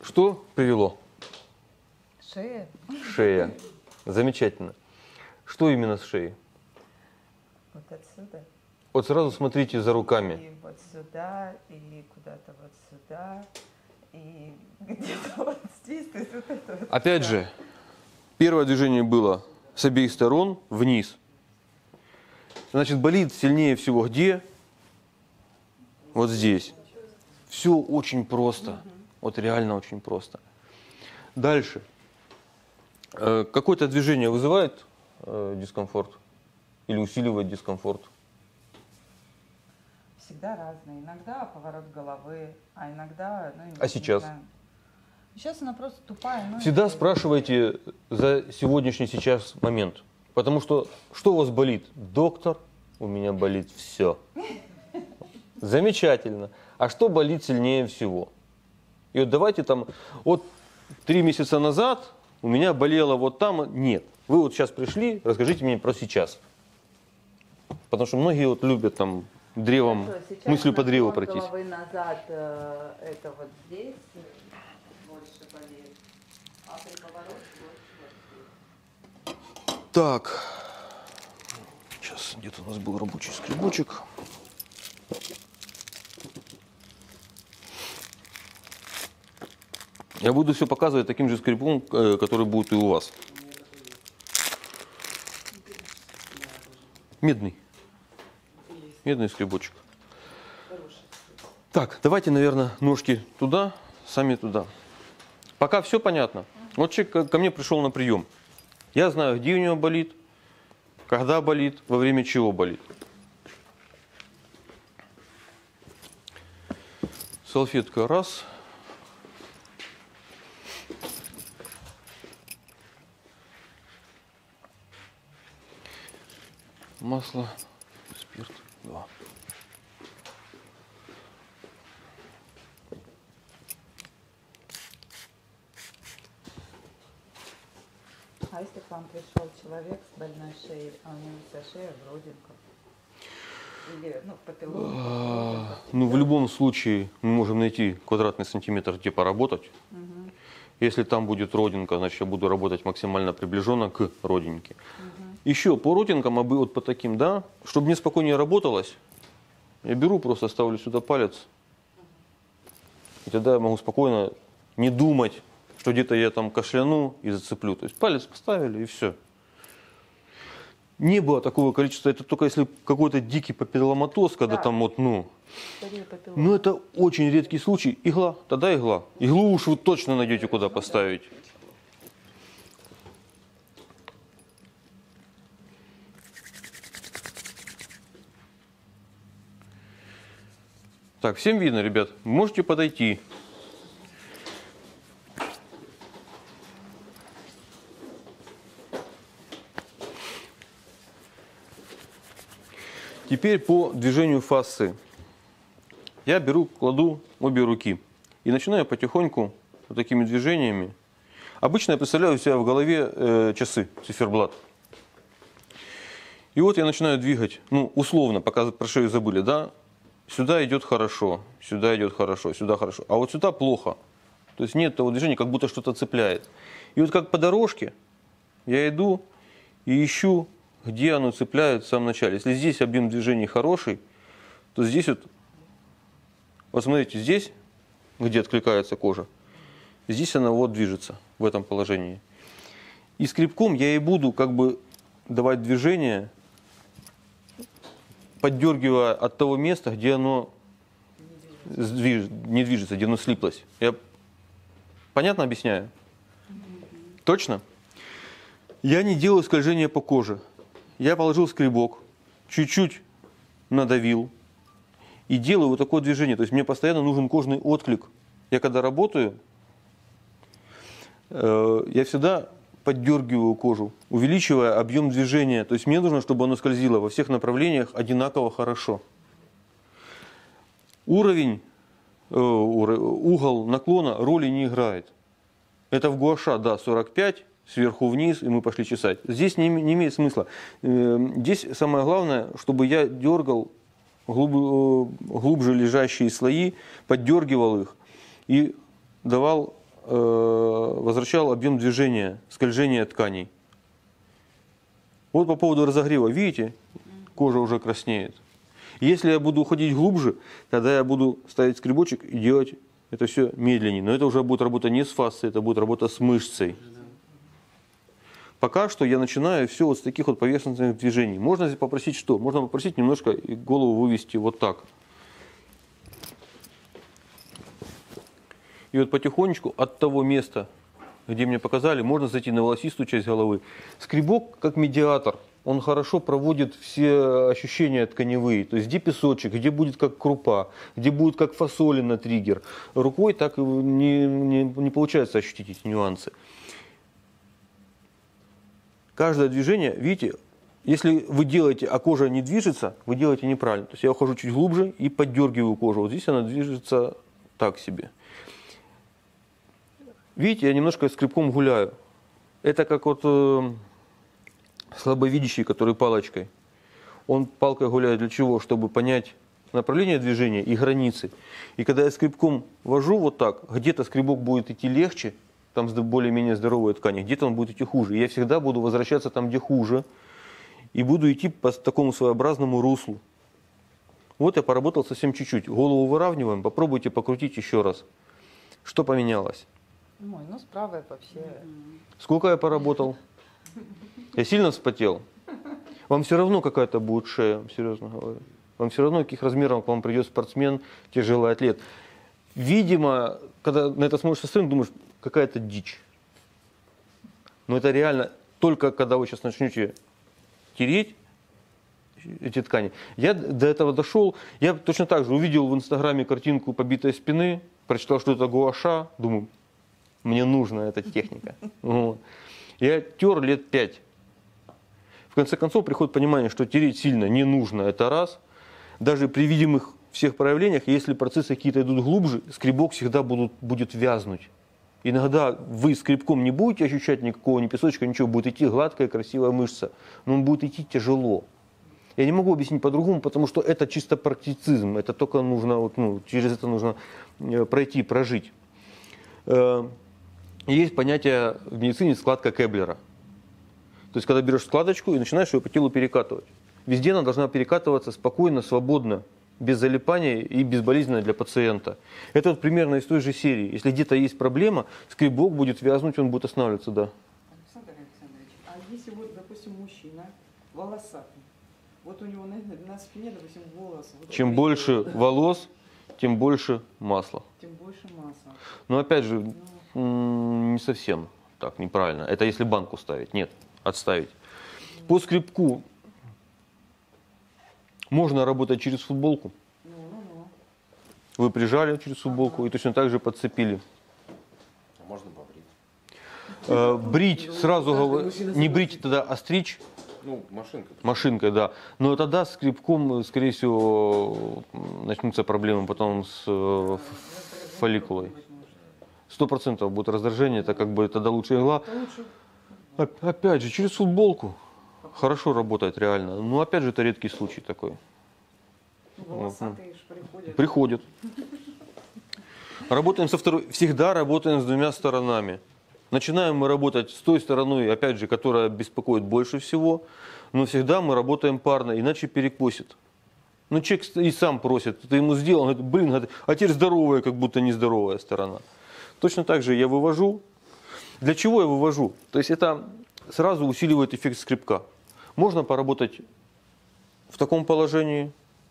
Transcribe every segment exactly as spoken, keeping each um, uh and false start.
Что привело? Шея. Шея. Замечательно. Что именно с шеей? Вот отсюда. Вот сразу смотрите за руками. И вот сюда, и куда-то вот сюда, и где-то вот здесь. То есть вот это вот Опять сюда. же, первое движение было с обеих сторон вниз. Значит, болит сильнее всего где? Вот здесь. Все очень просто. Вот реально очень просто. Дальше. Э, Какое-то движение вызывает э, дискомфорт? Или усиливает дискомфорт? Всегда разные. Иногда поворот головы, а иногда... Ну, А сейчас? не знаю. Сейчас она просто тупая. Ну, Всегда и- спрашивайте за сегодняшний сейчас момент. Потому что что у вас болит? Доктор, у меня болит все. Замечательно. А что болит сильнее всего? И вот давайте там, вот три месяца назад у меня болело вот там. Нет. Вы вот сейчас пришли, расскажите мне про сейчас. Потому что многие вот любят там древом, Хорошо, сейчас мыслью по древу наклон пройтись. головы назад, э, это вот здесь э, больше болит, а при повороте больше вот здесь. Так. Сейчас где-то у нас был рабочий скребочек. Я буду все показывать таким же скребком, э, который будет и у вас. Медный. Медный скребочек. Так, давайте, наверное, ножки туда, сами туда. Пока все понятно. Вот человек ко- ко мне пришел на прием. Я знаю, где у него болит, когда болит, во время чего болит. Салфетка раз. Масло, спирт, два. А если к вам пришел человек с больной шеей, а у него вся шея в родинках? Или, ну, в папилломе? А, Ну, в любом случае мы можем найти квадратный сантиметр, где поработать. Мгм. Если там будет родинка, значит, я буду работать максимально приближенно к родинке. Мгм. Еще по родинкам, а бы вот по таким, да, чтобы мне спокойнее работалось, я беру, просто ставлю сюда палец. И тогда я могу спокойно не думать, что где-то я там кашляну и зацеплю. То есть палец поставили и все. Не было такого количества, это только если какой-то дикий папилломатоз, когда Да. там вот, ну, Скорее папиллома. ну это очень редкий случай. Игла, тогда игла. Иглу уж вы точно найдете, куда поставить. Так, всем видно, ребят? Можете подойти. Теперь по движению фасции. Я беру, кладу обе руки и начинаю потихоньку вот такими движениями. Обычно я представляю у себя в голове э, часы, циферблат. И вот я начинаю двигать, ну, условно, пока про шею забыли, да, сюда идет хорошо, сюда идет хорошо, сюда хорошо, а вот сюда плохо. То есть нет того движения, как будто что-то цепляет. И вот как по дорожке я иду и ищу, где оно цепляет в самом начале. Если здесь объем движений хороший, то здесь вот, вот смотрите, здесь, где откликается кожа, здесь она вот движется в этом положении. И скребком я и буду как бы давать движение, поддергивая от того места, где оно сдвиж- не движется, где оно слиплось. Я понятно объясняю? Точно? Я не делаю скольжения по коже. Я положил скребок, чуть-чуть надавил и делаю вот такое движение. То есть мне постоянно нужен кожный отклик. Я когда работаю, э, я всегда поддергиваю кожу, увеличивая объем движения. То есть мне нужно, чтобы оно скользило во всех направлениях одинаково хорошо. Уровень, э, угол наклона роли не играет. Это в гуаша, да, сорок пять, сверху вниз, и мы пошли чесать. Здесь не, не имеет смысла. Здесь самое главное, чтобы я дергал глуб, глубже лежащие слои, поддергивал их и давал э, возвращал объем движения, скольжения тканей. Вот по поводу разогрева, видите, кожа уже краснеет. Если я буду уходить глубже, тогда я буду ставить скребочек и делать это все медленнее. Но это уже будет работа не с фасцией, это будет работа с мышцей. Пока что я начинаю все вот с таких вот поверхностных движений. Можно здесь попросить что? Можно попросить немножко голову вывести вот так. И вот потихонечку от того места, где мне показали, можно зайти на волосистую часть головы. Скребок как медиатор. Он хорошо проводит все ощущения тканевые. То есть где песочек, где будет как крупа, где будет как фасолина триггер. Рукой так не, не, не получается ощутить эти нюансы. Каждое движение, видите, если вы делаете, а кожа не движется, вы делаете неправильно. То есть я ухожу чуть глубже и поддергиваю кожу. Вот здесь она движется так себе. Видите, я немножко скребком гуляю. Это как вот э, слабовидящий, который палочкой. Он палкой гуляет для чего? Чтобы понять направление движения и границы. И когда я скребком вожу вот так, где-то скребок будет идти легче, там более-менее здоровые ткани, где-то он будет идти хуже. И я всегда буду возвращаться там, где хуже, и буду идти по такому своеобразному руслу. Вот я поработал совсем чуть-чуть. Голову выравниваем, попробуйте покрутить еще раз. Что поменялось? Ой, ну справа вообще. Сколько я поработал? Я сильно вспотел? Вам все равно какая-то будет шея, серьезно говорю. Вам все равно, каких размеров к вам придет спортсмен, тяжелый атлет. Видимо, когда на это смотришь со стороны, думаешь, какая-то дичь. Но это реально только когда вы сейчас начнете тереть эти ткани. Я до этого дошел, я точно так же увидел в Инстаграме картинку побитой спины, прочитал, что это гуаша, думаю, мне нужна эта техника. Вот. Я тер лет пять. В конце концов приходит понимание, что тереть сильно не нужно, это раз. Даже при видимых всех проявлениях, если процессы какие-то идут глубже, скребок всегда будут, будет вязнуть. Иногда вы скребком не будете ощущать никакого ни песочка, ничего, будет идти гладкая, красивая мышца, но он будет идти тяжело. Я не могу объяснить по-другому, потому что это чисто практицизм, это только нужно, вот, ну, через это нужно пройти, прожить. Есть понятие в медицине складка Кеблера. То есть, когда берешь складочку и начинаешь ее по телу перекатывать. Везде она должна перекатываться спокойно, свободно, без залипания и безболезненно для пациента. Это вот примерно из той же серии. Если где-то есть проблема, скребок будет вязнуть, он будет останавливаться, да. Александр Александрович, а если вот, допустим, мужчина волосатый, вот у него на, на спине, допустим, волос. Вот Чем он больше видел, волос, тем больше масла. тем больше масла. Но опять же, Ну, м, не совсем так, неправильно. Это если банку ставить. Нет, отставить. По скребку можно работать через футболку. ну, ну, ну. Вы прижали через футболку и точно так же подцепили. А можно побрить? Э, брить сразу, говорю, не брить тогда, а стричь Ну, машинка. машинкой, да. Но тогда скребком, скорее всего, начнутся проблемы потом с э, ф- фолликулой. Сто процентов будет раздражение, это как бы тогда лучше игла. Это лучше. Оп- Опять же, через футболку хорошо работает реально. Но опять же, это редкий случай такой. Ну, волосатые ж приходят. Приходит. Работаем со второй. Всегда работаем с двумя сторонами. Начинаем мы работать с той стороной, опять же, которая беспокоит больше всего. Но всегда мы работаем парно, иначе перекосит. Ну, человек и сам просит, ты ему сделал, он говорит, блин, говорит, а теперь здоровая, как будто нездоровая сторона. Точно так же я вывожу. Для чего я вывожу? То есть это сразу усиливает эффект скребка. Можно поработать в таком положении.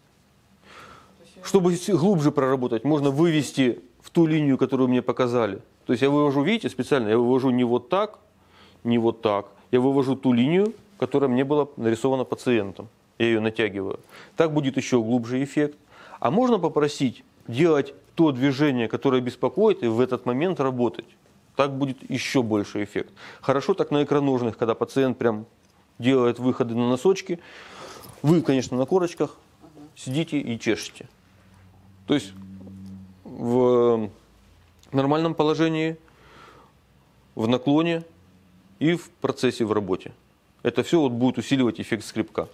Чтобы глубже проработать, можно вывести в ту линию, которую мне показали. То есть я вывожу, видите, специально, я вывожу не вот так, не вот так. Я вывожу ту линию, которая мне была нарисована пациентом. Я ее натягиваю. Так будет еще глубже эффект. А можно попросить делать то движение, которое беспокоит, и в этот момент работать. Так будет еще больше эффект. Хорошо так на икроножных, когда пациент прям делает выходы на носочки. Вы, конечно, на корочках сидите и чешете. То есть в нормальном положении, в наклоне и в процессе в работе. Это все вот будет усиливать эффект скребка.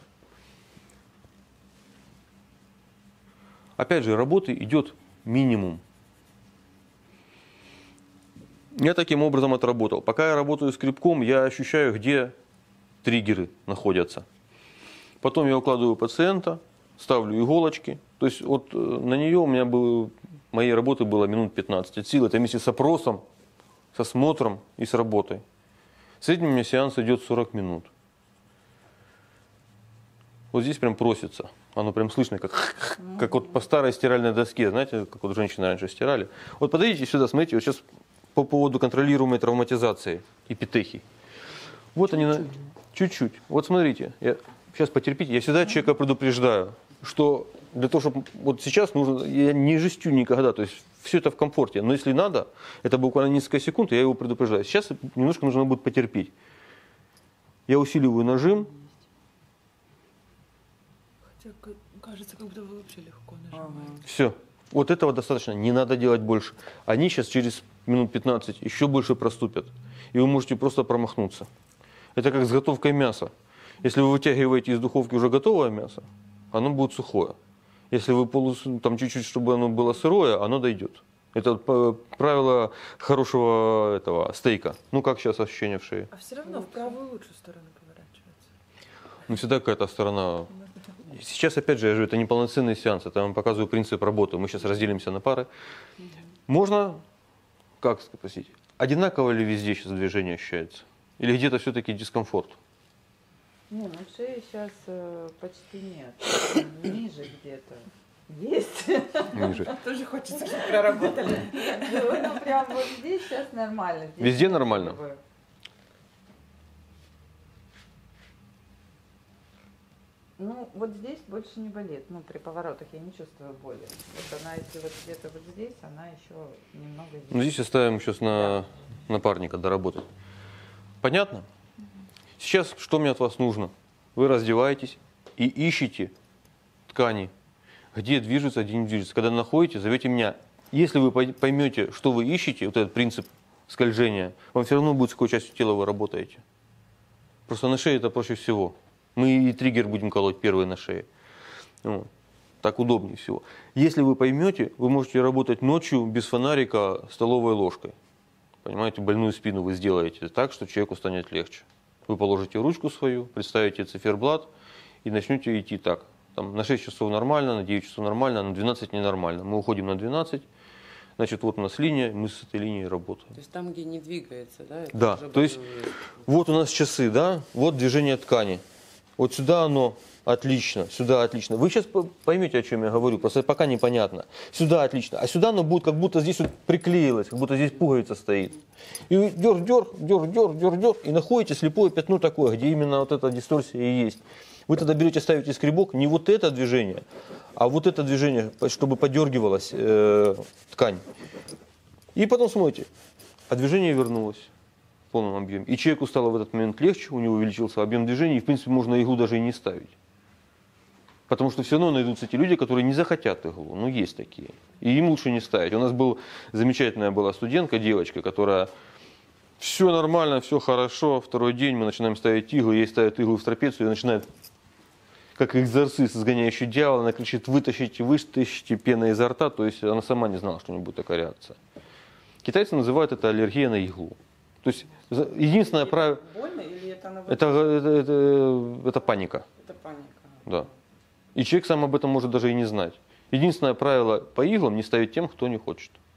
Опять же, работы идет минимум. Я таким образом отработал. Пока я работаю скребком, я ощущаю, где триггеры находятся. Потом я укладываю пациента, ставлю иголочки. То есть вот на нее у меня было, моей работы было минут пятнадцать. От силы это вместе с опросом, с осмотром и с работой. В среднем у меня сеанс идет сорок минут. Вот здесь прям просится. Оно прям слышно, как, как вот по старой стиральной доске. Знаете, как вот женщины раньше стирали. Вот подойдите сюда, смотрите, вот сейчас по поводу контролируемой травматизации эпитехий. Вот они, на... чуть-чуть. Вот смотрите, я... сейчас потерпите. Я всегда человека предупреждаю, что для того, чтобы вот сейчас нужно, я не жестю никогда, то есть все это в комфорте. Но если надо, это буквально несколько секунд, я его предупреждаю. Сейчас немножко нужно будет потерпеть. Я усиливаю нажим. Хотя кажется, как будто вы вообще легко нажимаете. Ага. Все. Вот этого достаточно. Не надо делать больше. Они сейчас через минут пятнадцать еще больше проступят. И вы можете просто промахнуться. Это как с готовкой мяса. Если вы вытягиваете из духовки уже готовое мясо, оно будет сухое. Если вы полу, там чуть-чуть, чтобы оно было сырое, оно дойдет. Это вот правило хорошего этого стейка. Ну, как сейчас ощущение в шее? А все равно в правую лучшую сторону поворачивается. Ну, всегда какая-то сторона. Сейчас, опять же, я же, это не полноценный сеанс. Это я вам показываю принцип работы. Мы сейчас разделимся на пары. Можно, как спросить, одинаково ли везде сейчас движение ощущается? Или где-то все-таки дискомфорт? Не, ну шеи сейчас э, почти нет. Ниже где-то. Есть. Ниже. Тоже хочется, чтобы проработали. Ну, прям вот здесь сейчас нормально. Здесь Везде нормально? как бы. Ну, вот здесь больше не болит. Ну, при поворотах я не чувствую боли. Вот она, если вот где-то вот здесь, она еще немного здесь. Ну, здесь оставим сейчас на напарника доработать. Понятно? Сейчас что мне от вас нужно? Вы раздеваетесь и ищете ткани, где движется, где не движется. Когда находите, зовите меня. Если вы поймете, что вы ищете, вот этот принцип скольжения, вам все равно будет, с какой частью тела вы работаете. Просто на шее это проще всего. Мы и триггер будем колоть первый на шее. Вот. Так удобнее всего. Если вы поймете, вы можете работать ночью без фонарика столовой ложкой. Понимаете, больную спину вы сделаете так, что человеку станет легче. Вы положите ручку свою, представите циферблат и начнете идти так. Там, на шесть часов нормально, на девять часов нормально, на двенадцать ненормально. Мы уходим на двенадцать. Значит, вот у нас линия, мы с этой линией работаем. То есть там, где не двигается, да? это Да, уже то есть будет- вот у нас часы, да, вот движение ткани. Вот сюда оно отлично, сюда отлично. Вы сейчас поймете, о чем я говорю, просто пока непонятно. Сюда отлично, а сюда оно будет, как будто здесь вот приклеилось, как будто здесь пуговица стоит. И вы дер, дер, дер, дер, дер, дер, и находите слепое пятно такое, где именно вот эта дисторсия и есть. Вы тогда берете, ставите скребок, не вот это движение, а вот это движение, чтобы подергивалась э, ткань. И потом смотрите, а движение вернулось в полном объеме. И человеку стало в этот момент легче, у него увеличился объем движения, и в принципе можно иглу даже и не ставить. Потому что все равно найдутся те люди, которые не захотят иглу. Ну, есть такие. И им лучше не ставить. У нас был, замечательная была студентка, девочка, которая все нормально, все хорошо. Второй день мы начинаем ставить иглы, ей ставят иглы в трапецию, и начинает, как экзорцист, изгоняющий дьявола, она кричит: вытащите, вытащите пена изо рта. То есть она сама не знала, что у нее будет такая реакция. Китайцы называют это аллергия на иглу. То есть единственное правило... Больно или это она... Это, это, это, это паника. Это паника. Да. И человек сам об этом может даже и не знать. Единственное правило по иглам — не ставить тем, кто не хочет.